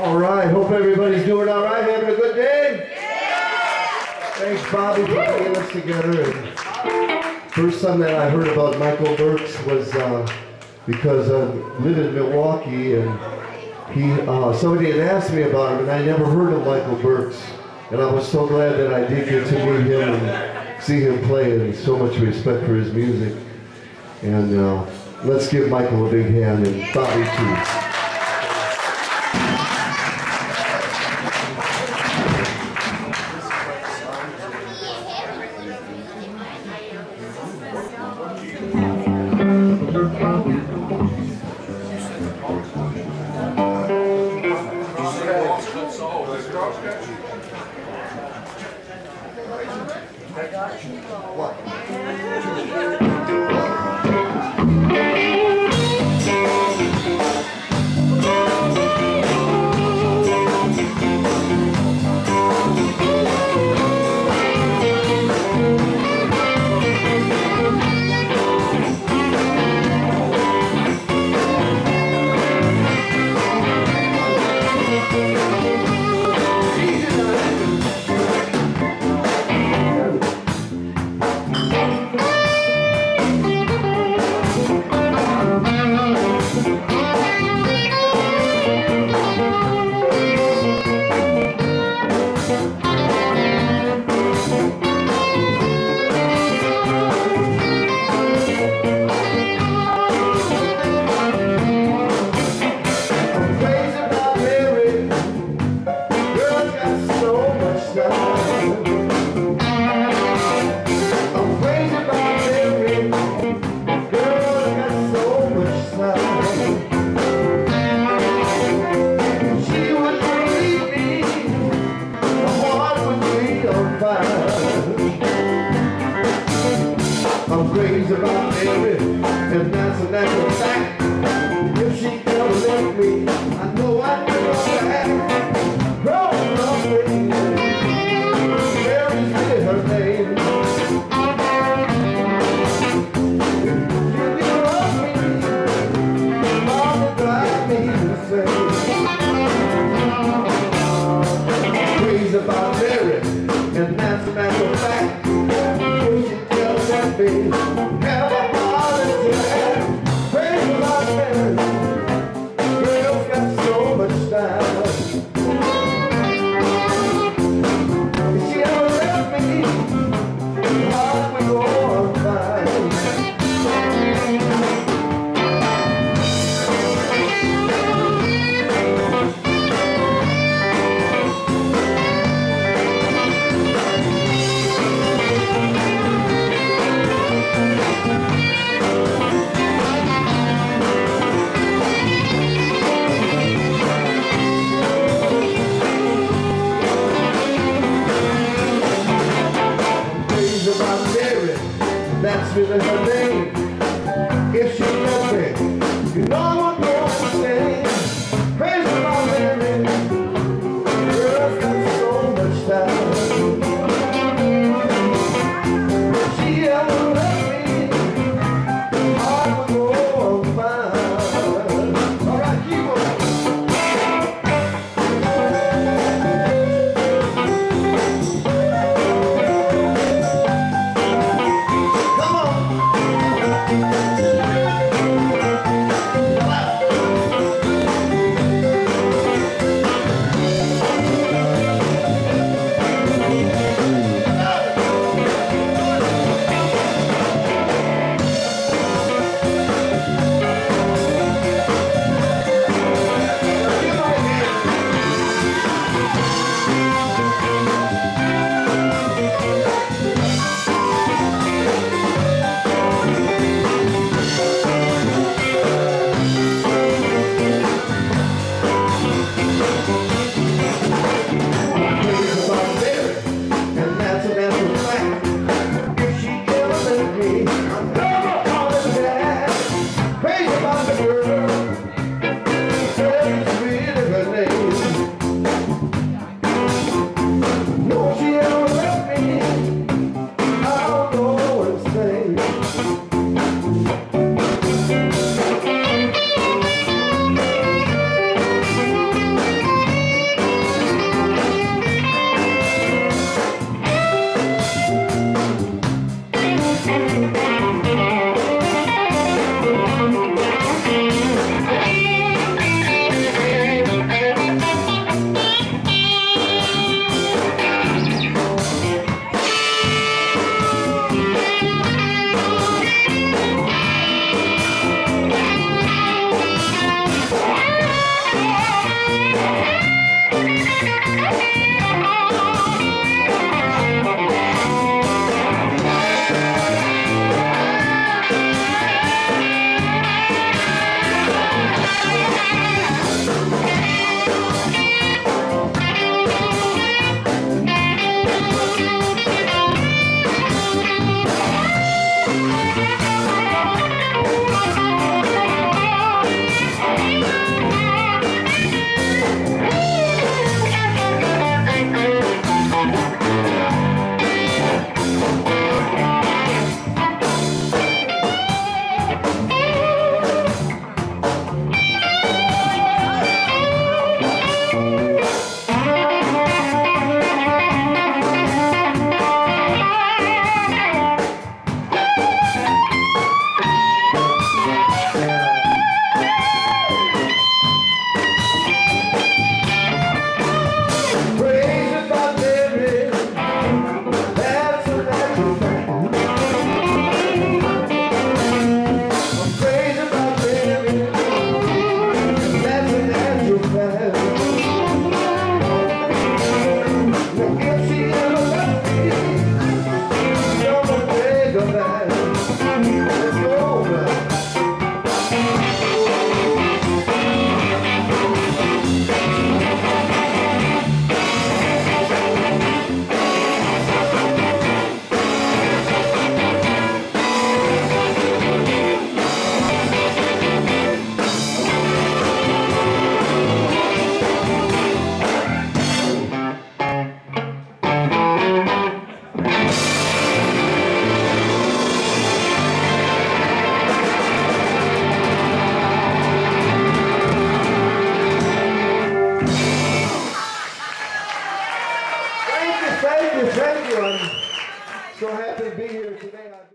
All right, hope everybody's doing all right, having a good day? Yeah. Thanks, Bobby, for getting us together. And first time that I heard about Michael Burks was because I live in Milwaukee, and somebody had asked me about him, and I never heard of Michael Burks. And I was so glad that I did get to meet him and see him play, and so much respect for his music. And let's give Michael a big hand, and Bobby too. I'm crazy about Mary, and that's a natural fact. If she never left me, I know I'd never back. Growing up with Mary's really her name. If you love me, Mama drive me insane. I'm crazy about Mary, and that's a natural fact. Have a heart attack, crazy about Mary, girl. to be here today.